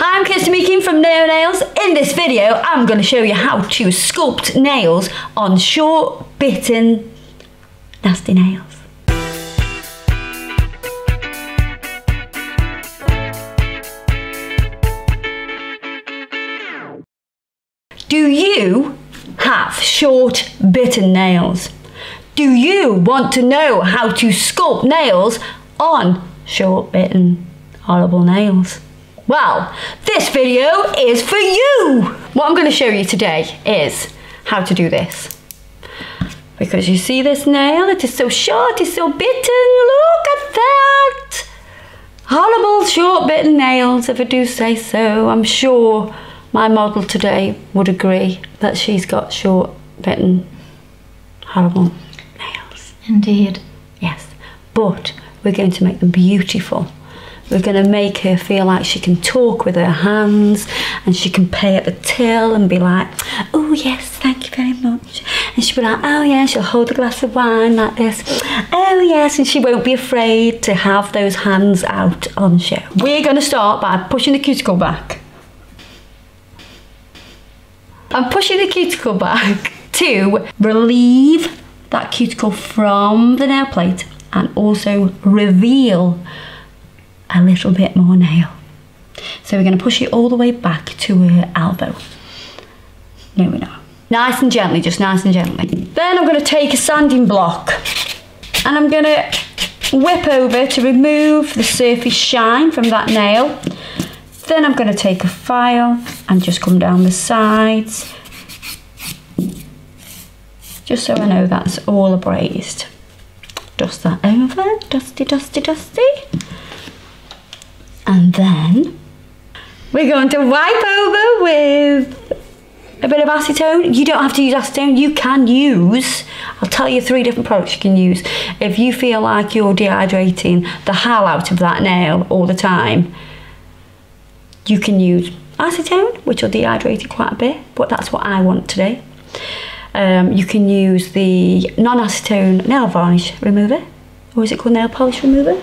I'm Kirsty Meakin from Neo Nails. In this video, I'm going to show you how to sculpt nails on short, bitten, nasty nails. Do you have short, bitten nails? Do you want to know how to sculpt nails on short, bitten, horrible nails? Well, this video is for you! What I'm going to show you today is how to do this. Because you see this nail, it is so short, it's so bitten, look at that! Horrible short bitten nails, if I do say so. I'm sure my model today would agree that she's got short bitten, horrible nails. Indeed. Yes, but we're going to make them beautiful. We're going to make her feel like she can talk with her hands and she can pay at the till and be like, oh yes, thank you very much. And she'll be like, oh yeah, she'll hold a glass of wine like this. Oh yes, and she won't be afraid to have those hands out on show. We're going to start by pushing the cuticle back. I'm pushing the cuticle back to relieve that cuticle from the nail plate and also reveal a little bit more nail. So we're going to push it all the way back to her elbow. No, we're not. Nice and gently, just nice and gently. Then I'm going to take a sanding block and I'm going to whip over to remove the surface shine from that nail. Then I'm going to take a file and just come down the sides, just so I know that's all abrased. Dust that over, dusty, dusty, dusty. And then we're going to wipe over with a bit of acetone. You don't have to use acetone, you can use, I'll tell you 3 different products you can use. If you feel like you're dehydrating the hell out of that nail all the time, you can use acetone, which will dehydrate it quite a bit, but that's what I want today. You can use the non-acetone nail varnish remover, or is it called nail polish remover?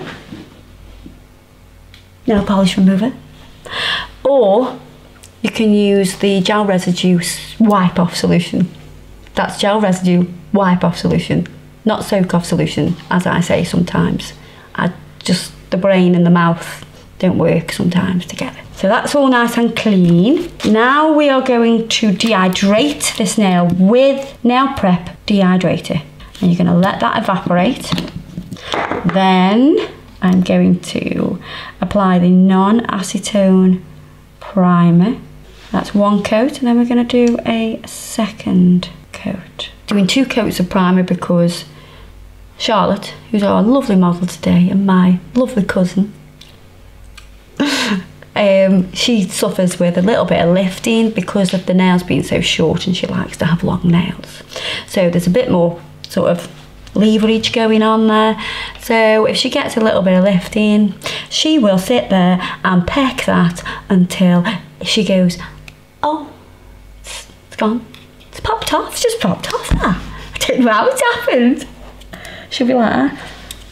Nail polish remover. Or you can use the gel residue wipe off solution. That's gel residue wipe off solution, not soak off solution, as I say sometimes. The brain and the mouth don't work sometimes together. So that's all nice and clean. Now we are going to dehydrate this nail with Nail Prep Dehydrator. And you're going to let that evaporate. Then I'm going to apply the non-acetone primer. That's 1 coat, and then we're going to do a 2nd coat. Doing 2 coats of primer because Charlotte, who's our lovely model today, and my lovely cousin, she suffers with a little bit of lifting because of the nails being so short, and she likes to have long nails. So there's a bit more sort of leverage going on there. So if she gets a little bit of lifting, she will sit there and peck that until she goes, oh, it's gone. It's popped off. It's just popped off. I don't know how it's happened. She'll be like that.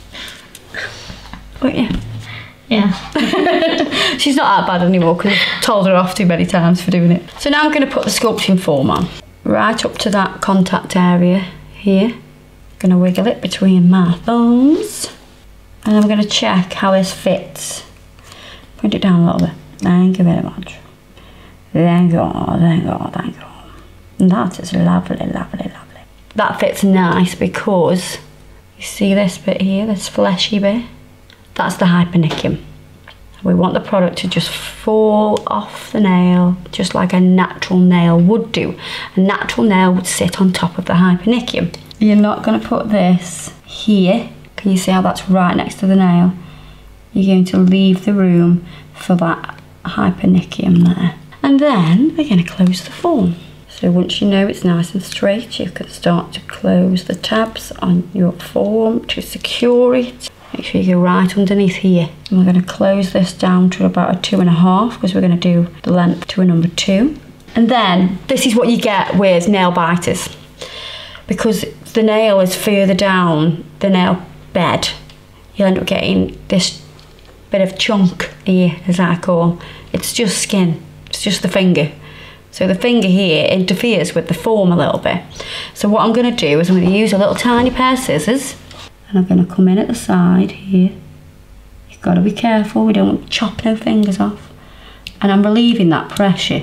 Won't you? Yeah. She's not that bad anymore because I've told her off too many times for doing it. So now I'm going to put the sculpting form on. Right up to that contact area here. Going to wiggle it between my thumbs. And I'm going to check how this fits. Put it down a little bit. Thank you very much. Thank you, thank you, thank you. And that is lovely, lovely, lovely. That fits nice because you see this bit here, this fleshy bit? That's the hypernicum. We want the product to just fall off the nail, just like a natural nail would do. A natural nail would sit on top of the hypernicum. You're not going to put this here. Can you see how that's right next to the nail? You're going to leave the room for that hypernicum there. And then we're going to close the form. So once you know it's nice and straight, you can start to close the tabs on your form to secure it. Make sure you go right underneath here. And we're going to close this down to about a 2.5 because we're going to do the length to a number 2. And then this is what you get with nail biters. Because the nail is further down the nail bed, you'll end up getting this bit of chunk here, as I call, It's just skin. It's just the finger. So the finger here interferes with the form a little bit. So what I'm going to do is I'm going to use a little tiny pair of scissors, and I'm going to come in at the side here. You've got to be careful, we don't want to chop no fingers off. And I'm relieving that pressure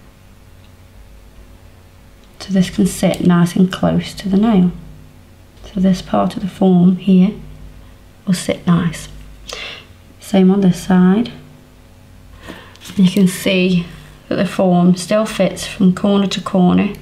so this can sit nice and close to the nail. So this part of the form here will sit nice. Same on this side. And you can see that the form still fits from corner to corner,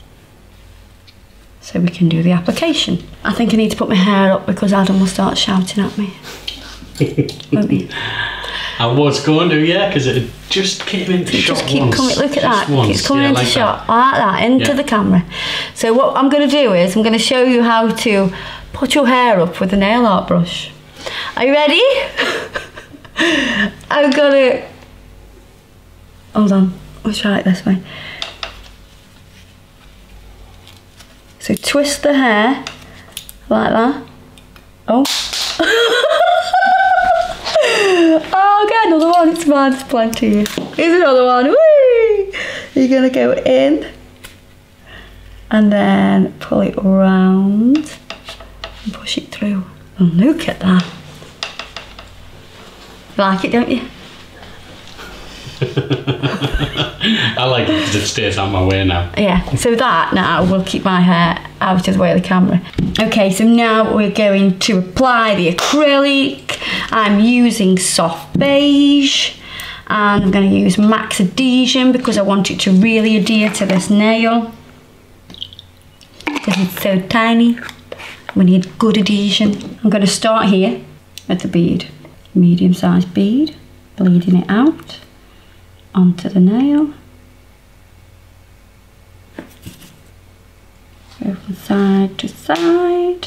so we can do the application. I think I need to put my hair up because Adam will start shouting at me. Won't he? I was going to, yeah, because it just came into shot just keep once. coming, look at Just that, once. it's coming Yeah, into like shot, that. like that, into Yeah. the camera. So what I'm going to do is I'm going to show you how to put your hair up with a nail art brush. Are you ready? I'm going to... Hold on, let's try it this way. So twist the hair like that. Oh. Oh, get another one. It's mine. It's plenty. Here's another one. Whee! You're going to go in and then pull it round and push it through. And look at that. You like it, don't you? I like it because it stays out my way now. Yeah, so that now will keep my hair out of the way of the camera. Okay, so now we're going to apply the acrylic. I'm using soft beige, and I'm going to use max adhesion because I want it to really adhere to this nail because it's so tiny. We need good adhesion. I'm going to start here with the bead, medium-sized bead, bleeding it out onto the nail. Go from side to side.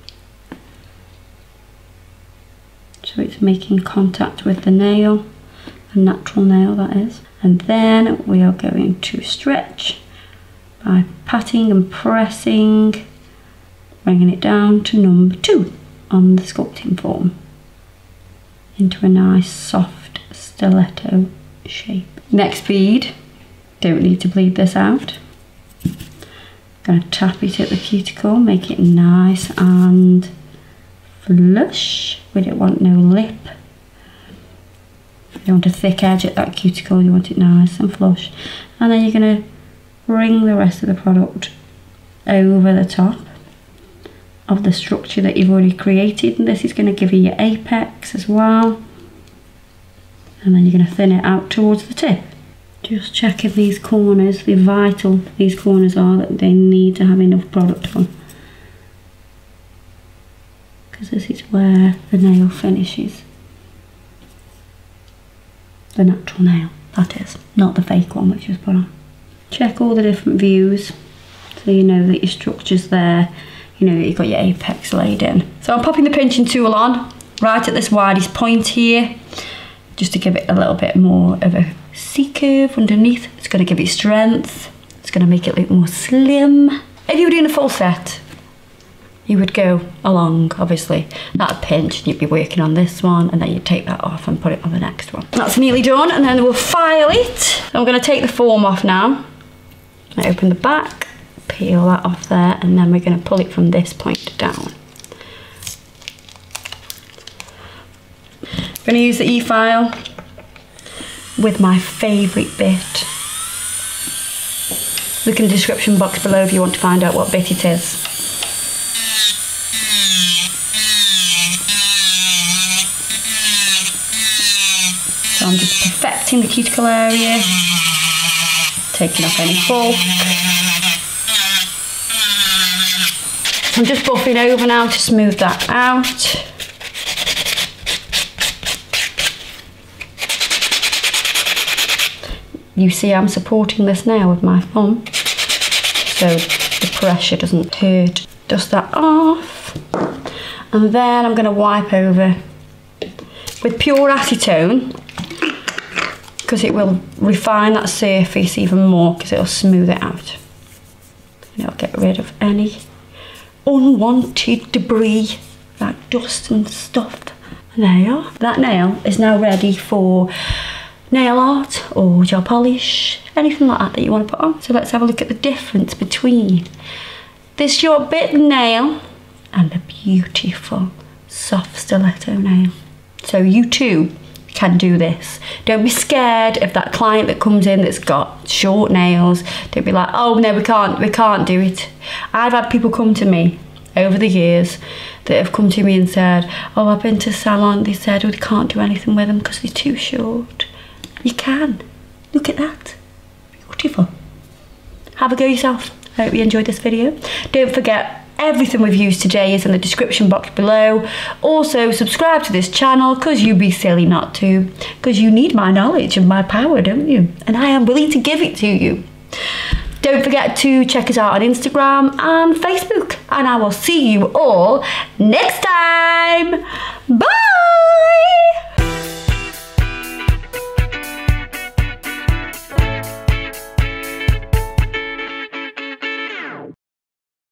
So it's making contact with the nail, the natural nail that is. And then we are going to stretch by patting and pressing, bringing it down to number 2 on the sculpting form into a nice soft stiletto shape. Next bead, don't need to bleed this out. Going to tap it at the cuticle, make it nice and flush. We don't want no lip. You don't want a thick edge at that cuticle, you want it nice and flush. And then you're going to bring the rest of the product over the top of the structure that you've already created, and this is going to give you your apex as well. And then you're going to thin it out towards the tip. Just checking these corners, they're vital, these corners are, that they need to have enough product on. Because this is where the nail finishes. The natural nail, that is, not the fake one which was put on. Check all the different views so you know that your structure's there, you know that you've got your apex laid in. So I'm popping the pinching tool on right at this widest point here, just to give it a little bit more of a C-curve underneath. It's going to give it strength. It's going to make it look more slim. If you were doing a full set, you would go along, obviously, that pinch, and you'd be working on this one, and then you'd take that off and put it on the next one. That's nearly done, and then we'll file it. So I'm going to take the form off now. I open the back, peel that off there, and then we're going to pull it from this point down. I'm going to use the E-file with my favourite bit. Look in the description box below if you want to find out what bit it is. So I'm just perfecting the cuticle area, taking off any bulk. I'm just buffing over now to smooth that out. You see I'm supporting this nail with my thumb, so the pressure doesn't hurt. Dust that off, and then I'm going to wipe over with pure acetone, because it will refine that surface even more, because it'll smooth it out. And it'll get rid of any unwanted debris, like dust and stuff. And there you are. That nail is now ready for nail art or gel polish, anything like that you want to put on. So let's have a look at the difference between this short bit nail and the beautiful soft stiletto nail. So you too can do this. Don't be scared of that client that comes in that's got short nails. Don't be like, oh no, we can't do it. I've had people come to me over the years that have come to me and said, oh, I've been to salon, they said, oh, they can't do anything with them because they're too short. You can. Look at that. Beautiful. Have a go yourself. I hope you enjoyed this video. Don't forget, everything we've used today is in the description box below. Also, subscribe to this channel because you'd be silly not to. Because you need my knowledge and my power, don't you? And I am willing to give it to you. Don't forget to check us out on Instagram and Facebook. And I will see you all next time. Bye!